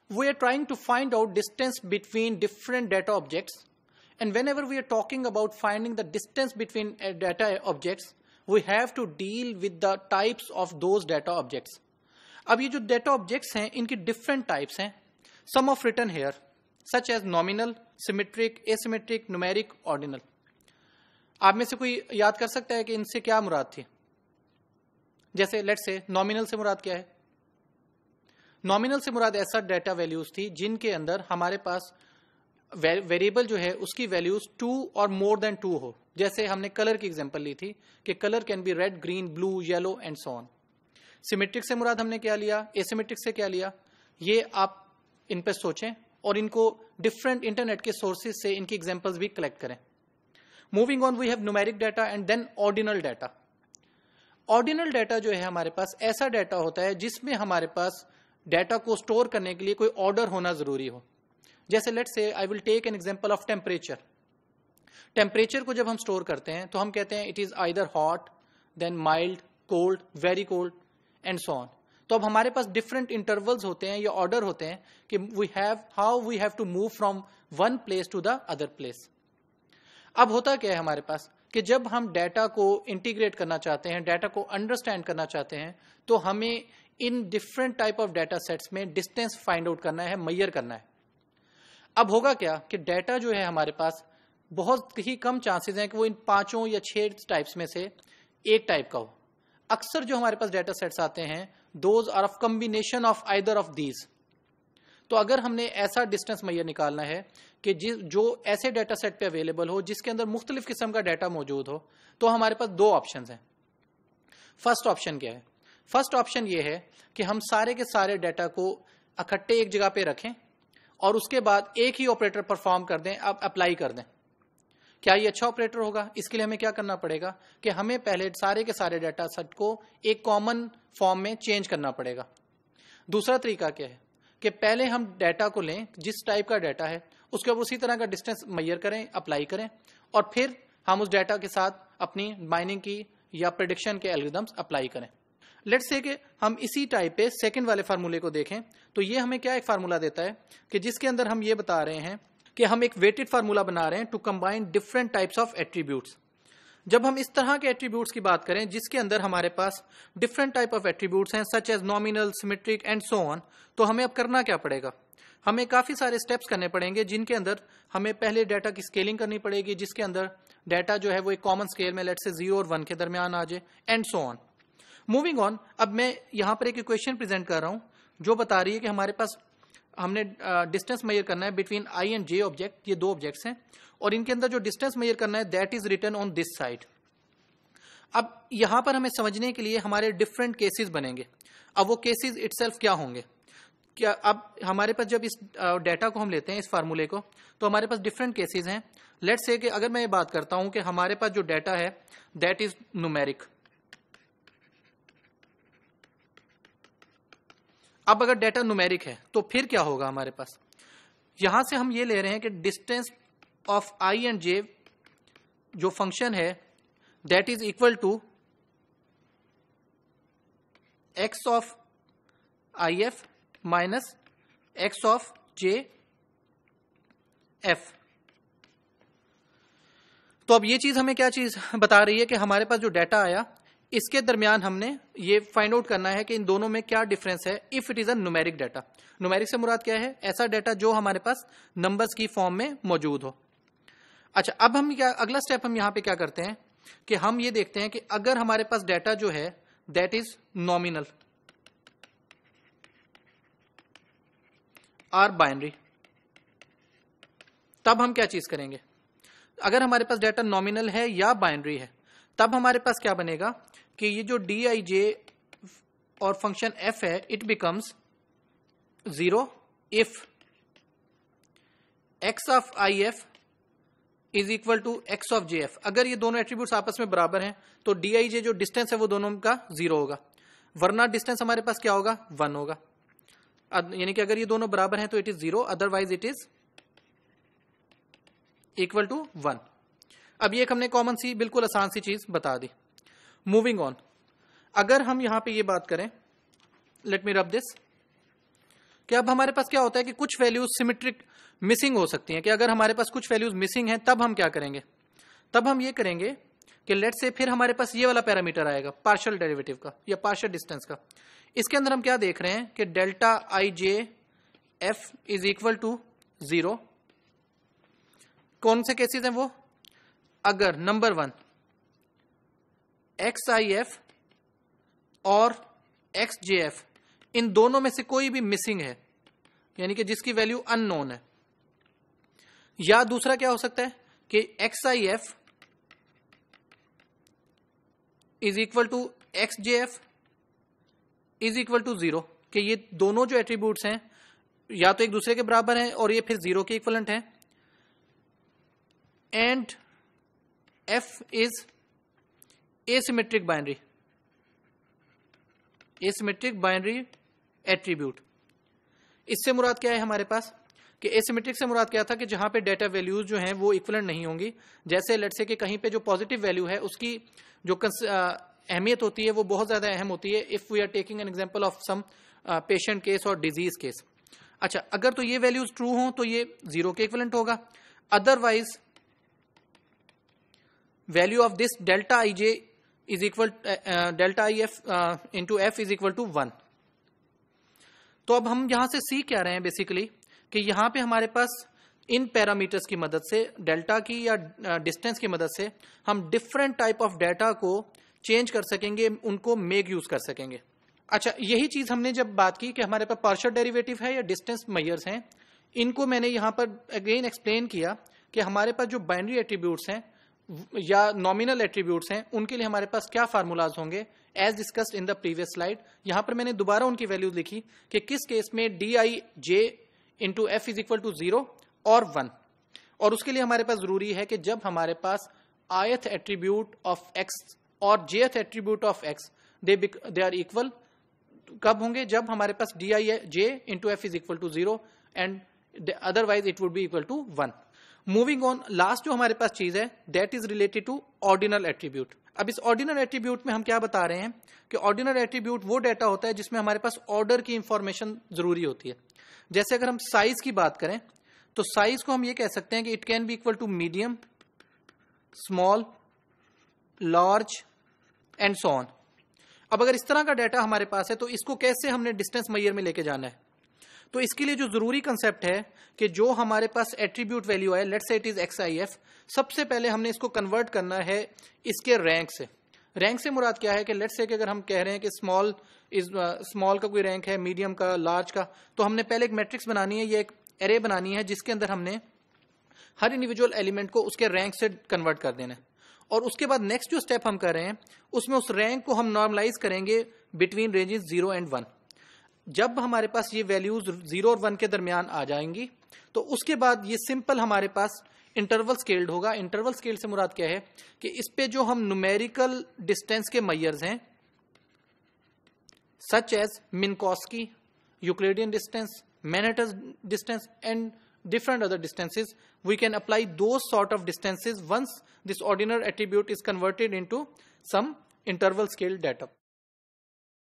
we are trying to find out distance between different data objects, and whenever we are talking about finding the distance between data objects, we have to deal with the types of those data objects. अब ये जो data objects हैं इनकी different types हैं. Some of written here such as nominal, symmetric, asymmetric, numeric, ordinal. आप में से कोई याद कर सकता है कि इनसे क्या मुराद थी? जैसे लेट्स से नॉमिनल से मुराद क्या है? नॉमिनल से मुराद ऐसा डेटा वैल्यूज थी जिनके अंदर हमारे पास वेरिएबल जो है उसकी वैल्यूज 2 और मोर देन 2 हो. जैसे हमने कलर की एग्जांपल ली थी कि colour can be red, green, blue, yellow and so on. Symmetric से मुराद हमने क्या लिया, एसिमेट्रिक से क्या लिया, ये आप इन पे सोचें और इनको डिफरेंट इंटरनेट के सोर्सेज से इनकी एग्जांपल्स भी कलेक्ट करें. Moving on, we have numeric data and then ordinal data. Ordinal data जो है हमारे पास ऐसा डाटा होता है जिसमें हमारे पास डाटा को स्टोर करने के लिए कोई ऑर्डर होना जरूरी हो. जैसे let's say I will take an example of temperature. Temperature को जब हम स्टोर करते हैं तो हम कहते हैं it is either hot, then mild, cold, very cold and so on. तो अब हमारे पास डिफरेंट इंटरवल्स होते हैं या ऑर्डर होते हैं कि how we have to move from one place to the other place. अब होता क्या है हमारे पास कि जब हम डाटा को इंटीग्रेट करना चाहते हैं, डाटा को अंडरस्टैंड करना चाहते हैं, तो हमें इन different type of data sets में डिस्टेंस फाइंड आउट करना है, मेजर करना है. अब होगा क्या कि डाटा जो है हमारे पास बहुत ही कम चांसेस हैं कि वो इन 5 या 6 टाइप्स में से एक टाइप का हो. अक्सर जो हमारे पास डाटा सेट्स आते हैं those are of combination of either of these. तो अगर हमने ऐसा डिस्टेंस मेजर निकालना है कि जो ऐसे डाटा सेट पे अवेलेबल हो जिसके अंदर मुख्तलिफ किस्म का डाटा मौजूद हो, तो हमारे पास 2 ऑप्शंस हैं. फर्स्ट ऑप्शन क्या है? फर्स्ट ऑप्शन ये है कि हम सारे के सारे डाटा को इकट्ठे एक जगह पे रखें और उसके बाद एक ही ऑपरेटर परफॉर्म कर दें, अब अप्लाई कर दें. क्या ये अच्छा ऑपरेटर होगा? इसके लिए हमें क्या करना पड़ेगा कि हमें पहले सारे के सारे डाटा सेट को एक कॉमन फॉर्म में चेंज करना पड़ेगा. दूसरा तरीका क्या है कि पहले हम डाटा को लें, जिस टाइप का डाटा है उसके ऊपर उसी तरह का डिस्टेंस मेजर करें, अप्लाई करें, और फिर हम उस डाटा के साथ अपनी माइनिंग की या प्रेडिक्शन के एल्गोरिथम्स अप्लाई करें. लेट्स से कि हम इसी टाइप पे सेकंड वाले फार्मूले को देखें, तो ये हमें क्या एक फार्मूला देता है कि जिसके अंदर हम ये बता रहे हैं कि हम एक वेटेड फार्मूला बना रहे हैं to combine different types of attributes. जब हम इस तरह के एट्रीब्यूट्स की बात करें जिसके अंदर हमारे पास डिफरेंट टाइप ऑफ एट्रीब्यूट्स हैं such as nominal, symmetric and so on, तो हमें अब करना क्या पड़ेगा? हमें काफी सारे स्टेप्स करने पड़ेंगे जिनके अंदर हमें पहले डाटा की स्केलिंग करनी पड़ेगी, जिसके अंदर डाटा जो है वो एक कॉमन स्केल में लेट्स से 0 और 1 के दरमियान आ जाए and so on. Moving on, अब मैं यहां पर एक इक्वेशन प्रेजेंट कर रहा हूं जो बता रही है कि हमारे पास हमने डिस्टेंस मेजर करना है between I and J object. ये 2 ऑब्जेक्ट्स हैं और इनके अंदर जो डिस्टेंस मेजर करना है that is written on this side. अब यहां पर हमें समझने के लिए हमारे डिफरेंट केसेस बनेंगे. अब वो केसेस इटसेल्फ क्या होंगे? क्या अब हमारे पास जब इस डाटा को हम लेते हैं, इस फार्मूले को, तो हमारे पास डिफरेंट केसेस हैं. लेट्स से कि अगर मैं ये बात करता हूं कि हमारे पास जो डाटा है दैट इज न्यूमेरिक. अब अगर डाटा न्यूमेरिक है तो फिर क्या होगा हमारे पास? यहां से हम ये ले रहे हैं कि distance of I and J जो फंक्शन है that is equal to X of I F minus X of J F. तो अब ये चीज हमें क्या चीज बता रही है कि हमारे पास जो डाटा आया इसके दरमियान हमने ये फाइंड आउट करना है कि इन दोनों में क्या डिफरेंस है if it is a numeric data. Numeric से मुराद क्या है? ऐसा डाटा जो हमारे पास नंबर्स की फॉर्म में मौजूद हो. अच्छा, अब हम क्या अगला स्टेप हम यहां पे क्या करते हैं कि हम ये देखते हैं कि अगर हमारे पास डाटा जो है दैट इज नॉमिनल और बाइनरी, तब हम क्या चीज करेंगे? अगर हमारे पास डाटा नॉमिनल है या बाइनरी है तब हमारे पास क्या बनेगा कि ये जो डी आई जे और फंक्शन एफ है it becomes 0 if X of I F is equal to X of J F. अगर ये दोनों एट्रीब्यूट्स आपस में बराबर हैं तो डी आई जे जो डिस्टेंस है वो दोनों का 0 होगा, वरना डिस्टेंस हमारे पास क्या होगा? 1 होगा. यानी कि अगर ये दोनों बराबर हैं तो it is 0, otherwise it is equal to 1. अब ये एक हमने कॉमन सी बिल्कुल आसान सी चीज बता दी. मूविंग ऑन, अगर हम यहां पे ये बात करें, लेट मी रब दिस, कि अब हमारे पास क्या होता है कि कुछ वैल्यूज सिमेट्रिक मिसिंग हो सकती हैं, कि अगर हमारे पास कुछ वैल्यूज मिसिंग हैं तब हम क्या करेंगे, तब हम ये करेंगे कि लेट से फिर हमारे पास ये वाला पैरामीटर आएगा पार्शियल डेरिवेटिव का या पार्शियल डिस्टेंस का। इसके अंदर हम क्या देख रहे हैं कि delta I J F is equal to 0। कौन से केसेस हैं वो, अगर नंबर 1 एक्स आई एफ और एक्स जे एफ इन दोनों में से कोई भी मिसिंग है, यानी कि जिसकी वैल्यू अननोन है, या दूसरा क्या हो सकता है कि X I F is equal to X J F is equal to 0, कि ये दोनों जो एट्रीब्यूट्स हैं या तो एक दूसरे के बराबर हैं और ये फिर 0 के इक्वलेंट हैं, and F is asymmetric binary attribute. इससे मुराद क्या है हमारे पास कि एसिमेट्रिक से मुराद क्या था कि जहां पे डेटा वैल्यूज जो हैं वो इक्विवेलेंट नहीं होंगी। जैसे लेट्स से कि कहीं पे जो पॉजिटिव वैल्यू है उसकी जो अहमियत होती है वो बहुत ज्यादा अहम होती है, if we are taking an example of some patient case और डिजीज केस। अच्छा, अगर तो ये वैल्यूज ट्रू हों तो ये 0 के इक्विवेलेंट होगा, otherwise value of this delta I J is equal delta I F into F is equal to 1। तो अब हम यहां से सीख क्या रहे हैं बेसिकली कि यहां पे हमारे पास इन पैरामीटर्स की मदद से, डेल्टा की या डिस्टेंस की मदद से हम डिफरेंट टाइप ऑफ डेटा को चेंज कर सकेंगे, उनको मेक यूज कर सकेंगे। अच्छा, यही चीज हमने जब बात की कि हमारे पास पार्शियल डेरिवेटिव है या डिस्टेंस मेजर्स हैं, इनको मैंने यहां पर अगेन एक्सप्लेन किया कि हमारे पास जो बाइनरी एट्रीब्यूट्स हैं या नॉमिनल एट्रीब्यूट्स हैं उनके लिए हमारे पास क्या फार्मूलाज होंगे, as discussed in the previous slide. यहां पर मैंने दोबारा उनकी वैल्यूज लिखी कि किस केस में D I J into F is equal to 0 और 1, और उसके लिए हमारे पास जरूरी है कि जब हमारे पास ith एट्रीब्यूट ऑफ एक्स और jth attribute of X they are equal, कब होंगे, जब हमारे पास D I J into F is equal to 0 and otherwise it would be equal to 1। Moving on, last जो हमारे पास चीज है that is related to ordinal attribute. अब इस ऑर्डिनल एट्रीब्यूट में हम क्या बता रहे हैं कि ऑर्डिनल एट्रीब्यूट वो डेटा होता है जिसमें हमारे पास ऑर्डर की इंफॉर्मेशन जरूरी होती है। जैसे अगर हम साइज की बात करें तो साइज को हम ये कह सकते हैं कि it can be equal to medium, small, large and so on. अब अगर इस तरह का डाटा हमारे पास है तो इसको कैसे हमने डिस्टेंस मेजर में लेके जाना है, तो इसके लिए जो जरूरी कंसेप्ट है कि जो हमारे पास एट्रीब्यूट वैल्यू है, let's say it is X I F, सबसे पहले हमने इसको कन्वर्ट करना है इसके रैंक से। रैंक से मुराद क्या है कि लेट्स से कि अगर हम कह रहे हैं कि स्मॉल का कोई रैंक है, मीडियम का, लार्ज का, तो हमने पहले एक मैट्रिक्स बनानी है या एक एरे बनानी है जिसके अंदर हमने हर इंडिविजुअल एलिमेंट को उसके रैंक से कन्वर्ट कर देना है, और उसके बाद नेक्स्ट जो स्टेप हम कर रहे हैं उसमें उस रैंक को हम नॉर्मलाइज करेंगे बिटवीन रेंजेस 0 एंड 1। जब हमारे पास ये वैल्यूज 0 और 1 के दरमियान आ जाएंगी तो उसके बाद ये सिंपल हमारे पास इंटरवल स्केल्ड होगा। इंटरवल स्केल से मुराद क्या है कि इस पे जो हम न्यूमेरिकल डिस्टेंस के मेजर्स हैं such as Minkowski, Euclidean distance, Manhattan distance and different other distances, we can apply those sort of distances once this ordinal attribute is converted into some interval scale data.